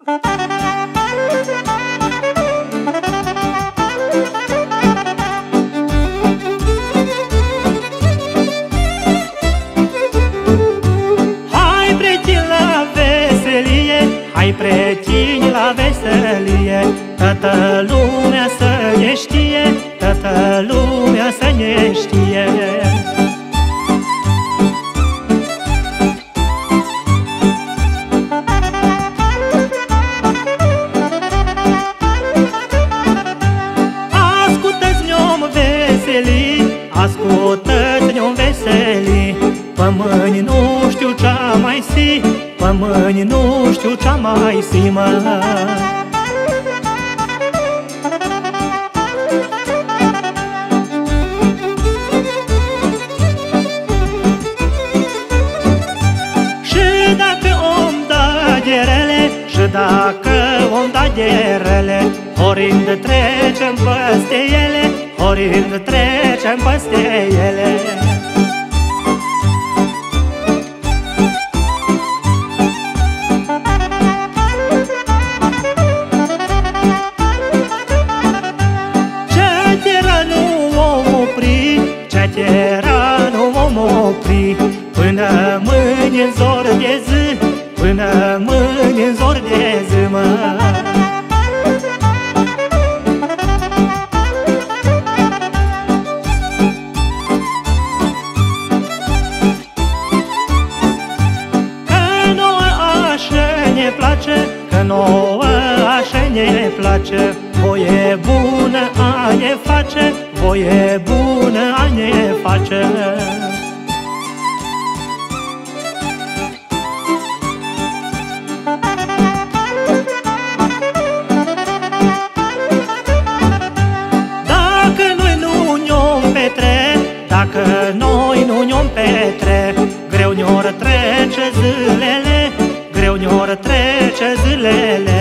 Hai pretini la veselie, toată lumea să ne știe, toată lumea să ne știe. Ascultă-ți-ne-om veselii, ascultă-ți-ne-om veselii, pămâni nu știu ce-a mai si, pămâni nu știu ce-a mai si, mă. Și dacă om da de rele, și dacă om da de rele, orind trecem peste ele, orind trecem peste ele. Cetera nu vom opri, până mâine în zor de zi, până mâine în zor de zi, mă. Că nouă așa ne place, că nouă așa ne place, voie bună a ne face, voie bună a ne face. Dacă noi nu ne-om petre, dacă noi nu ne-om petre, greu ne-or trece zilele, greu ne-or trece zilele.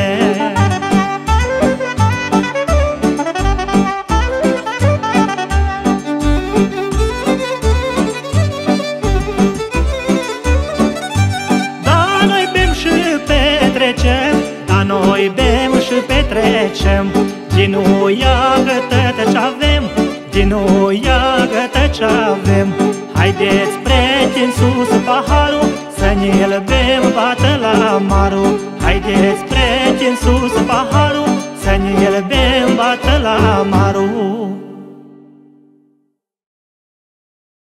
Dar noi bem și petrecem, din nu iagă tot ce-avem, din nu iagă tot ce-avem. Haideți, prieteni, sus paharul, să ne-l bem, bată la marul. Haideți, prieteni, sus paharul, să ne-l bem, bată la marul.